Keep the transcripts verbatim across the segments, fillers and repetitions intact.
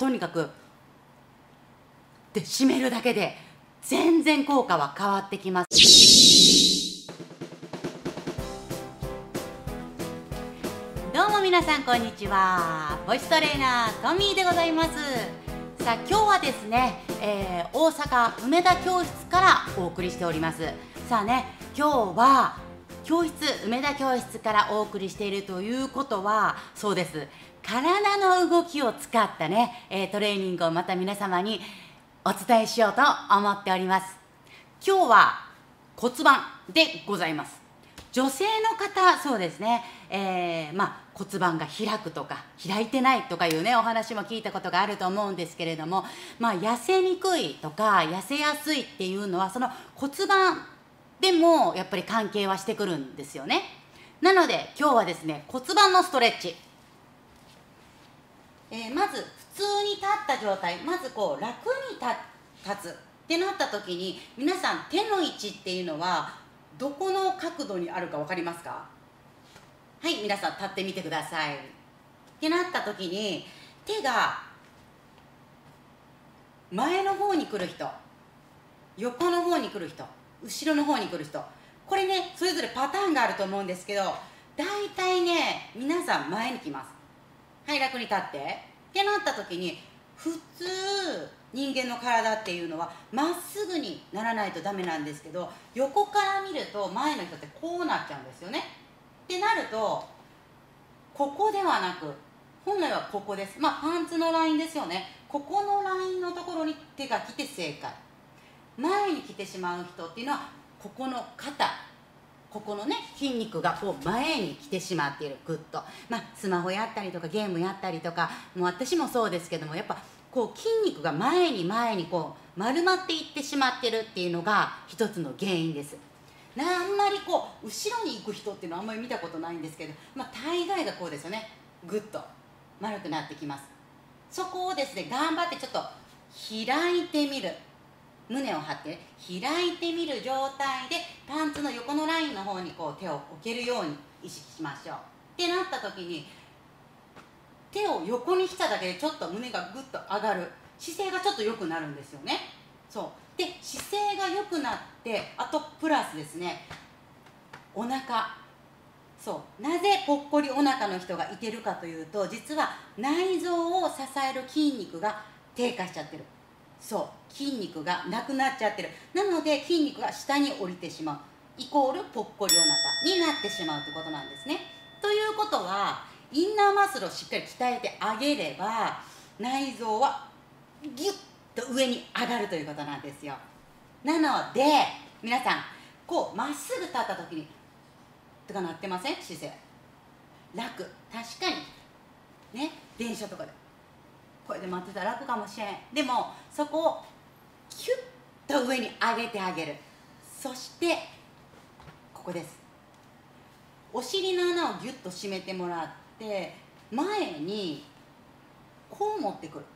とにかくで締めるだけで全然効果は変わってきます。どうも皆さんこんにちは。ボイストレーナートミーでございます。さあ今日はですね、えー、大阪梅田教室からお送りしております。さあね、今日は教室梅田教室からお送りしているということは、そうです、体の動きを使ったね、えー、トレーニングをまた皆様にお伝えしようと思っております。今日は骨盤でございます。女性の方、そうですね、えー、まあ骨盤が開くとか開いてないとかいうねお話も聞いたことがあると思うんですけれども、まあ痩せにくいとか痩せやすいっていうのはその骨盤でもやっぱり関係はしてくるんですよね。なので今日はですね、骨盤のストレッチ、えー、まず普通に立った状態、まずこう楽に立つってなった時に、皆さん手の位置っていうのはどこの角度にあるか分かりますか？はい、皆さん立ってみてください。ってなった時に手が前の方に来る人、横の方に来る人、後ろの方に来る人、これねそれぞれパターンがあると思うんですけど、大体ね皆さん前に来ます。はい、楽に立ってってなった時に、普通人間の体っていうのはまっすぐにならないとダメなんですけど、横から見ると前の人ってこうなっちゃうんですよね。ってなるとここではなく、本来はここです。まあパンツのラインですよね。ここのラインのところに手が来て正解。前に来てしまう人っていうのはここの肩、ここのね筋肉がこう前に来てしまっている。グッと、まあスマホやったりとかゲームやったりとか、もう私もそうですけども、やっぱこう筋肉が前に前にこう丸まっていってしまってるっていうのが一つの原因です。なあんまりこう後ろに行く人っていうのはあんまり見たことないんですけど、まあ大概がこうですよね。グッと丸くなってきます。そこをですね頑張ってちょっと開いてみる、胸を張って開いてみる状態でパンツの横のラインの方にこう手を置けるように意識しましょう。ってなった時に手を横にしただけでちょっと胸がグッと上がる、姿勢がちょっと良くなるんですよね。そうで、姿勢が良くなって、あとプラスですね、お腹、そうなぜぽっこりお腹の人がいてるかというと、実は内臓を支える筋肉が低下しちゃってる。そう筋肉がなくなっちゃってる。なので筋肉が下に降りてしまうイコールぽっこりお腹になってしまうということなんですね。ということはインナーマッスルをしっかり鍛えてあげれば内臓はギュッと上に上がるということなんですよ。なので皆さんこうまっすぐ立った時にとかなってません？姿勢楽、確かにね、電車とかでこれで待ってたら楽かもしれん。でもそこをキュッと上に上げてあげる。そしてここです。お尻の穴をギュッと締めてもらって、前にこう持ってくる、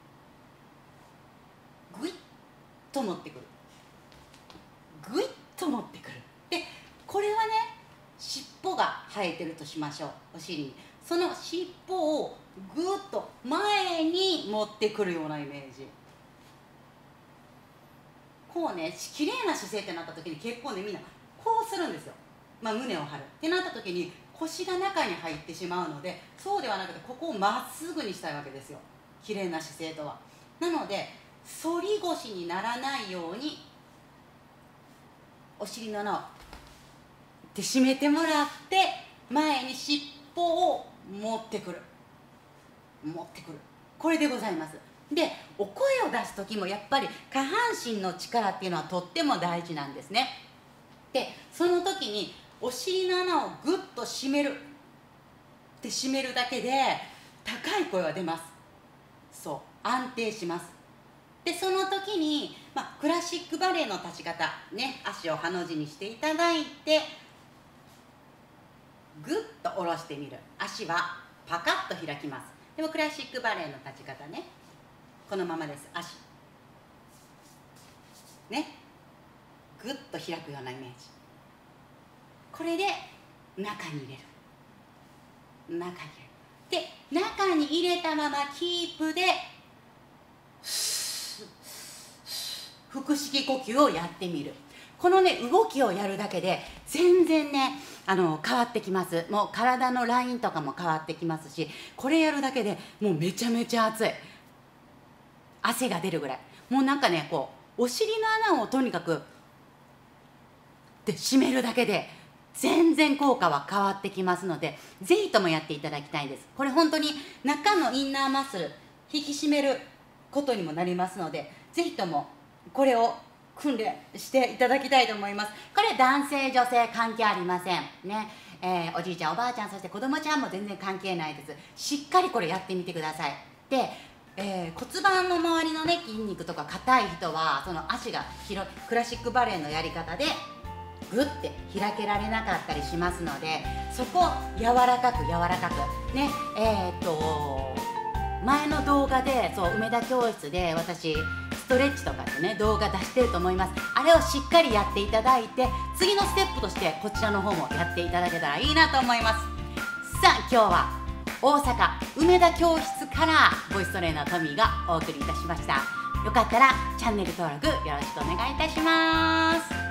グイッと持ってくる、グイッと持ってくる。でこれはね尻尾が生えてるとしましょう。お尻にその尻尾をぐーっと前に持ってくるようなイメージ。こうね綺麗な姿勢ってなった時に結構ねみんなこうするんですよ。まあ胸を張るってなった時に腰が中に入ってしまうので、そうではなくてここをまっすぐにしたいわけですよ、綺麗な姿勢とは。なので反り腰にならないようにお尻の穴をで締めてもらって、前に尻尾を持ってくる、持ってくる、これでございます。でお声を出す時もやっぱり下半身の力っていうのはとっても大事なんですね。でその時にお尻の穴をグッと締めるで締めるだけで高い声は出ます。そう安定します。でその時に、まあ、クラシックバレエの立ち方ね、足をハの字にしていただいてグッと下ろしてみる。足はパカッと開きます。でもクラシックバレエの立ち方ね、このままです。足ねグッと開くようなイメージ。これで中に入れる、中に入れる。で中に入れたままキープで腹式呼吸をやってみる。このね動きをやるだけで全然ねあの変わってきます。もう体のラインとかも変わってきますし、これやるだけでもうめちゃめちゃ熱い、汗が出るぐらい、もうなんかねこうお尻の穴をとにかくで締めるだけで全然効果は変わってきますので、ぜひともやっていただきたいです。これ本当に中のインナーマッスル引き締めることにもなりますので、ぜひともこれを訓練していただきたいと思います。これ男性女性関係ありませんね、えー、おじいちゃんおばあちゃんそして子供ちゃんも全然関係ないです。しっかりこれやってみてください。で、えー、骨盤の周りのね筋肉とか硬い人はその足が広クラシックバレエのやり方でグッて開けられなかったりしますので、そこを柔らかく柔らかくね、えー、っと前の動画でそう梅田教室で私ストレッチとかでね動画出してると思います。あれをしっかりやっていただいて、次のステップとしてこちらの方もやっていただけたらいいなと思います。さあ今日は大阪梅田教室からボイストレーナートミーがお送りいたしました。よかったらチャンネル登録よろしくお願いいたします。